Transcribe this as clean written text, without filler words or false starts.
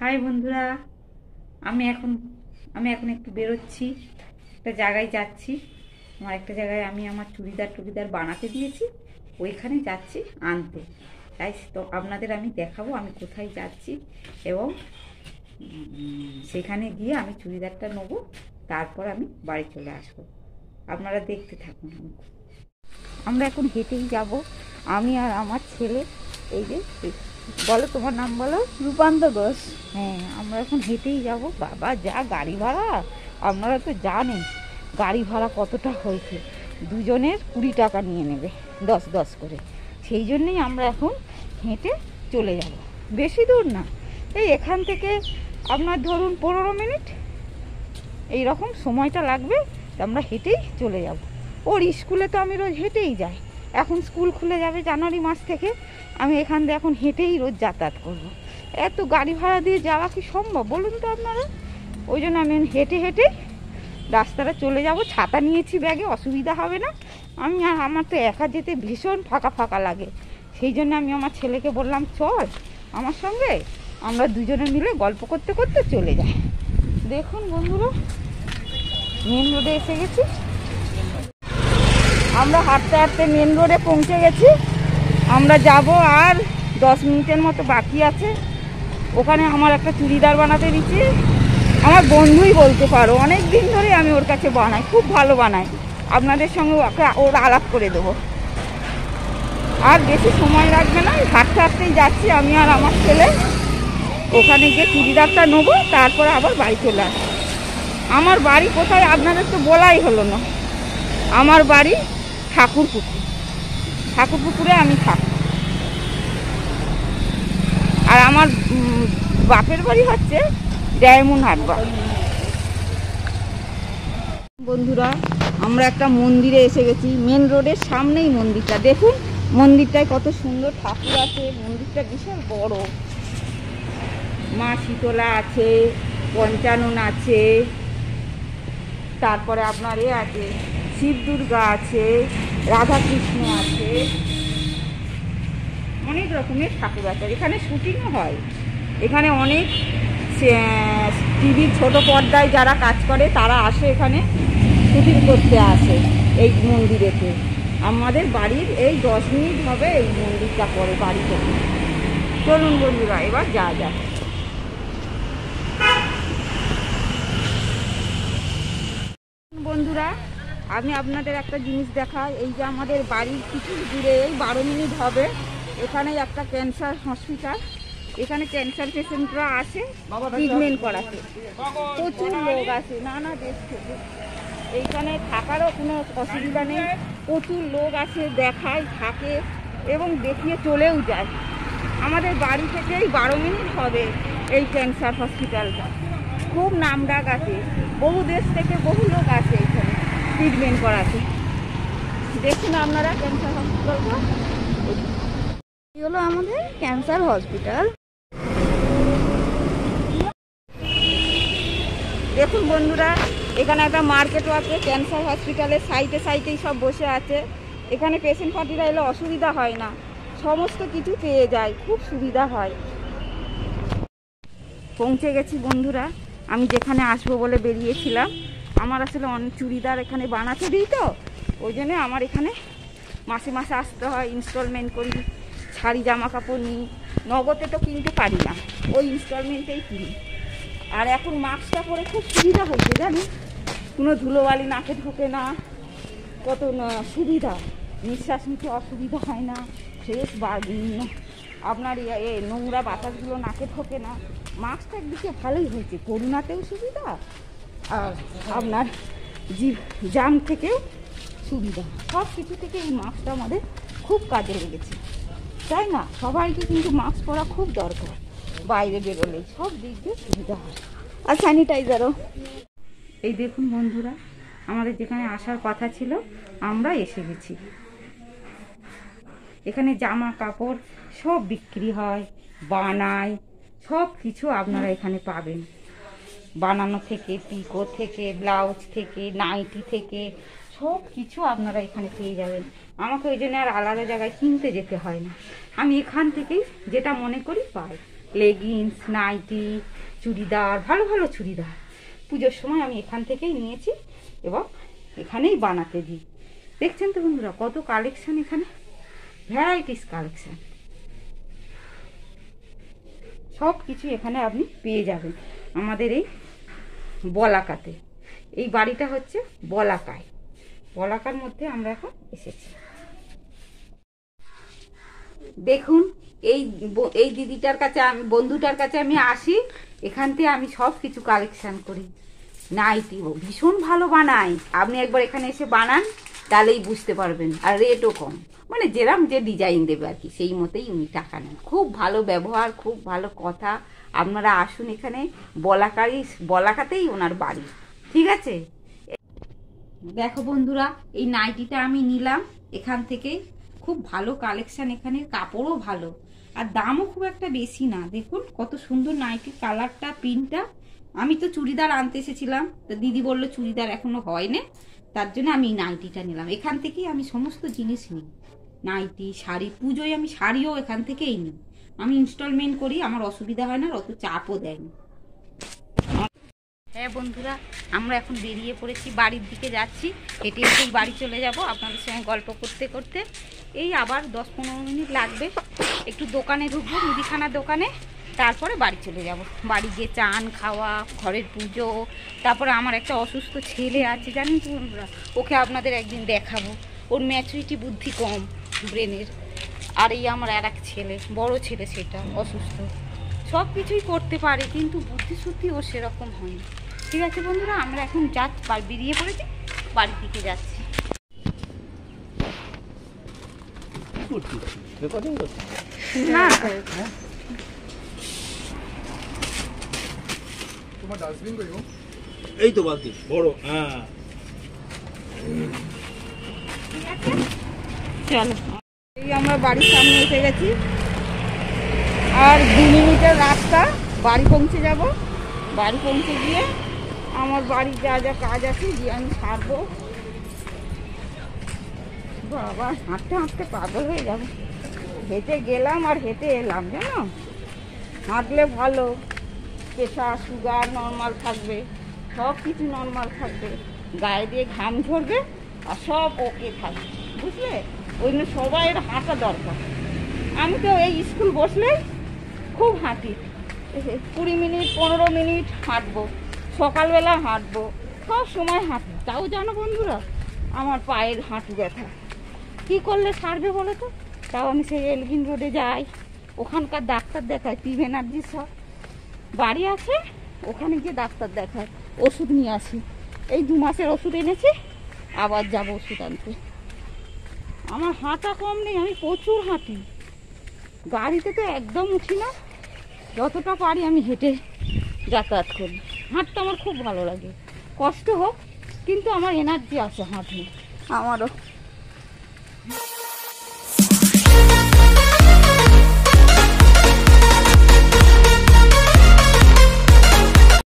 High বন্ধুরা, আমি এখন আমি এখন একটু বেরোচ্ছি, একটা জায়গায় যাচ্ছি। একটা জায়গায় আমি আমার চুড়িদার বানাতে দিয়েছি, ওইখানে যাচ্ছি আনতে। তাই তো আপনাদের আমি দেখাবো আমি কোথায় যাচ্ছি এবং সেখানে গিয়ে আমি চুড়িদারটা নেবো, তারপর আমি বাড়ি চলে আসবো। আপনারা দেখতে থাকুন। আমরা এখন হেঁটেই যাব, আমি আর আমার ছেলে। এই যে, বলো তোমার নাম বলো। রূপান্ত ঘোষ। হ্যাঁ, আমরা এখন হেঁটেই যাব। বাবা, যা গাড়ি ভাড়া! আপনারা তো জানেন গাড়ি ভাড়া কতটা হয়েছে। দুজনের 20 টাকা নিয়ে নেবে, 10 করে। সেই জন্যেই আমরা এখন হেঁটে চলে যাব। বেশি দূর না, এই এখান থেকে আপনার ধরুন 15 মিনিট এই রকম সময়টা লাগবে। আমরা হেঁটেই চলে যাব। ওর স্কুলে তো আমি রোজ হেঁটেই যাই। এখন স্কুল খুলে যাবে জানুয়ারি মাস থেকে, আমি এখান দিয়ে এখন হেঁটেই রোজ যাতায়াত করব। এত গাড়ি ভাড়া দিয়ে যাওয়া কি সম্ভব বলুন তো আপনারা? ওই জন্য আমি হেঁটে হেঁটে রাস্তাটা চলে যাব। ছাতা নিয়েছি ব্যাগে, অসুবিধা হবে না। আমি আর আমার তো একা যেতে ভীষণ ফাঁকা ফাঁকা লাগে। সেই জন্য আমি আমার ছেলেকে বললাম, চল আমার সঙ্গে, আমরা দুজনে মিলে গল্প করতে করতে চলে যাই। দেখুন বন্ধুরা, মেন রোডে এসে গেছি। আমরা হাঁটতে হাঁটতে মেন রোডে পৌঁছে গেছি। আমরা যাব, আর 10 মিনিটের মতো বাকি আছে। ওখানে আমার একটা চুড়িদার বানাতে দিচ্ছি। আমার বন্ধুই বলতে পারো, অনেক দিন ধরে আমি ওর কাছে বানাই, খুব ভালো বানাই। আপনাদের সঙ্গে ওর আলাপ করে দেবো। আর বেশি সময় লাগবে না, হাঁটতে হাঁটতেই যাচ্ছি আমি আর আমার ছেলে। ওখানে গিয়ে চুড়িদারটা নেবো, তারপরে আবার বাড়ি চলে আসবো। আমার বাড়ি কোথায় আপনাদের তো বলাই হলো না। আমার বাড়ি ঠাকুরপুকুরে আমি থাকি। আর আমার বাপের বাড়ি হচ্ছে ডায়মন্ড হারবার। বন্ধুরা, আমরা একটা মন্দিরে এসে গেছি। মেন রোডের সামনেই মন্দিরটা। দেখুন মন্দিরটায় কত সুন্দর ঠাকুর আছে। মন্দিরটা বিশাল বড়। মা শীতলা আছে, পঞ্চানন আছে, তারপরে আপনার আছে শিব দুর্গা আছে, রাধাকৃষ্ণ আছে, অনেক রকমের ঠাকুর আছে। এখানে শুটিংও হয়। এখানে অনেক টিভির ছোট পর্দায় যারা কাজ করে তারা আসে, এখানে শুটিং করতে আসে এই মন্দিরেতে। আমাদের বাড়ির এই 10 মিনিট হবে এই মন্দিরটা পরে বাড়ি থেকে। চলুন বন্ধুরা, এবার যা যাক। বন্ধুরা, আমি আপনাদের একটা জিনিস দেখাই। এই যে আমাদের বাড়ির কিছু দূরে, এই 12 মিনিট হবে, এখানে একটা ক্যান্সার হসপিটাল। এখানে ক্যান্সার পেশেন্টরা আসে ট্রিটমেন্ট করাতে। প্রচুর লোক আসে নানা দেশ থেকে। এইখানে থাকারও কোনো অসুবিধা নেই। প্রচুর লোক আসে, দেখায়, থাকে এবং দেখিয়ে চলেও যায়। আমাদের বাড়ি থেকেই 12 মিনিট হবে এই ক্যান্সার হসপিটালটা। খুব নামডাক আছে, বহু দেশ থেকে বহু লোক আসে এখানে ট্রিটমেন্ট করাতে। দেখুন আপনারা ক্যান্সার হসপিটালটা। এই হলো আমাদের ক্যান্সার হসপিটাল। দেখুন বন্ধুরা, এখানে একটা মার্কেটও আছে। ক্যান্সার হসপিটালের সাইডে সাইডেই সব বসে আছে। এখানে পেশেন্ট পার্টিরা এলে অসুবিধা হয় না, সমস্ত কিছু পেয়ে যায়, খুব সুবিধা হয়। পৌঁছে গেছি বন্ধুরা। আমি যেখানে আসবো বলে বেরিয়েছিলাম। আমার আসলে অনেক চুড়িদার এখানে বানাতে দিই, তো ওই জন্যে আমার এখানে মাসে মাসে আসতে হয়। ইনস্টলমেন্ট করি, শাড়ি জামা কাপড় নিই। নগদে তো কিনতে পারি না, ওই ইনস্টলমেন্টেই কিনি। আর এখন মাস্কটা পরে খুব সুবিধা হয়েছে জানি, কোনো ধুলোবালি নাকে ঢোকে না, কত সুবিধা। নিঃশ্বাস নিতে অসুবিধা হয় না, ফ্রেশ বা আপনার নোংরা বাতাসগুলো নাকে ঢোকে না। মাস্কটা একদিকে ভালোই হয়েছে, করোনাতেও সুবিধা আর আপনার জাম থেকেও সুবিধা। সব কিছু থেকে এই মাস্কটা আমাদের খুব কাজে লেগেছে, তাই না? সবাইকে কিন্তু মাস্ক পরা খুব দরকার। বাইরে বেরোলেই সব দিক দিয়ে সুবিধা হয়। আর স্যানিটাইজারও। এই দেখুন বন্ধুরা, আমাদের যেখানে আসার কথা ছিল আমরা এসে গেছি। এখানে জামা কাপড় সব বিক্রি হয়, বানায়, সব কিছু আপনারা এখানে পাবেন। বানানো থেকে, পিকো থেকে, ব্লাউজ থেকে, নাইটি থেকে সব কিছু আপনারা এখানে পেয়ে যাবেন। আমাকে ওই জন্য আর আলাদা জায়গায় কিনতে যেতে হয় না। আমি এখান থেকেই যেটা মনে করি পাই। লেগিংস, নাইটি, চুড়িদার, ভালো ভালো চুড়িদার পুজোর সময় আমি এখান থেকেই নিয়েছি এবং এখানেই বানাতে দিই। দেখছেন তো বন্ধুরা কত কালেকশন, এখানে ভ্যারাইটিস কালেকশন, সব কিছু এখানে আপনি পেয়ে যাবেন আমাদের এই বলাকাতে। এই বাড়িটা হচ্ছে বলাকায়, বলাকার মধ্যে আমরা এখন এসেছি। দেখুন এই দিদিটার কাছে, আমি বন্ধুটার কাছে আমি আসি, এখান থেকে আমি সব কিছু কালেকশন করি। নাইটি ভীষণ ভালো বানাই, আপনি একবার এখানে এসে বানান তাহলেই বুঝতে পারবেন। আর রেটও কম, মানে যেরাম যে ডিজাইন দেবে আর কি সেই মতেই উনি টাকা নেন। খুব ভালো ব্যবহার, খুব ভালো কথা। আপনারা আসুন এখানে, বলাকাতেই ওনার বাড়ি, ঠিক আছে? দেখো বন্ধুরা, এই নাইটিটা আমি নিলাম এখান থেকে, খুব ভালো কালেকশন, এখানে কাপড়ও ভালো আর দামও খুব একটা বেশি না। দেখুন কত সুন্দর নাইটির কালারটা, প্রিন্টটা। আমি তো চুড়িদার আনতে এসেছিলাম, তো দিদি বললো চুড়িদার এখনো হয়নি, তার জন্য আমি এই নাইটিটা নিলাম। এখান থেকেই আমি সমস্ত জিনিস নিই, নাইটি, শাড়ি, পুজোয় আমি শাড়িও এখান থেকেই নিই। আমি ইনস্টলমেন্ট করি, আমার অসুবিধা হয় না, অত চাপও দেয়নি। হ্যাঁ বন্ধুরা, আমরা এখন বেরিয়ে পড়েছি, বাড়ির দিকে যাচ্ছি। হেঁটে হেঁটেই বাড়ি চলে যাব আপনাদের সঙ্গে গল্প করতে করতে। এই আবার 10-15 মিনিট লাগবে, একটু দোকানে ঢুকবো, মুদিখানার দোকানে, তারপরে বাড়ি চলে যাব। বাড়ি গিয়ে চান খাওয়া, ঘরের পুজো, তারপরে আমার একটা অসুস্থ ছেলে আছে জানেন তো বন্ধুরা, ওকে আপনাদের একদিন দেখাবো। ওর ম্যাচুরিটি বুদ্ধি কম ব্রেনের। আর এই আমার আর এক ছেলে, বড় ছেলে, সেটা অসুস্থ, সব কিছুই করতে পারে কিন্তু বুদ্ধি শুদ্ধি ওর সেরকম হয় না। ঠিক আছে বন্ধুরা, আমরা এখন বেরিয়ে পড়েছি, বাড়ির দিকে যাচ্ছি। না তোমার ডাস্টবিন কই গো? এই তো বালতি বড়। হ্যাঁ চলো, এই আমরা বাড়ির সামনে এসে গেছি, আর 2 মিনিটের রাস্তা, বাড়ি পৌঁছে যাব। বাড়ি পৌঁছে গিয়ে আমার বাড়ির যা যা কাজ আছে গিয়ে আমি সারবো। বাবা, হাঁটতে হাঁটতে পাগল হয়ে যাবো। হেঁটে গেলাম আর হেঁটে এলাম, জানো, হাঁটলে ভালো, প্রেশার সুগার নর্মাল থাকবে, সব কিছু নর্মাল থাকবে, গায়ে দিয়ে ঘাম ঝরবে আর সব ওকে থাকবে, বুঝলে? ওই জন্য সবাই হাঁটা দরকার। আমি তো এই স্কুল বসলে খুব হাঁটি, 20 মিনিট 15 মিনিট হাঁটবো, সকালবেলা হাঁটবো, সব সময় হাঁটি। তাও জানো বন্ধুরা, আমার পায়ের হাঁটু ব্যথা কী করলে সারবে বলো তো? তাও আমি সেই এলগিন রোডে যাই, ওখানকার ডাক্তার দেখাই, পি ব্যানার্জির সব বাড়ি আছে, ওখানে গিয়ে ডাক্তার দেখায়, ওষুধ নিয়ে আসি। এই 2 মাসের ওষুধ এনেছি, আবার যাব ওষুধ আনতে। আমার হাঁটা কম নেই, আমি প্রচুর হাঁটি, গাড়িতে তো একদম উঠি না, যতটা পারি আমি হেঁটে যাতায়াত করি। হাঁটতে আমার খুব ভালো লাগে, কষ্ট হোক কিন্তু আমার এনার্জি আছে হাঁটলে। আমারও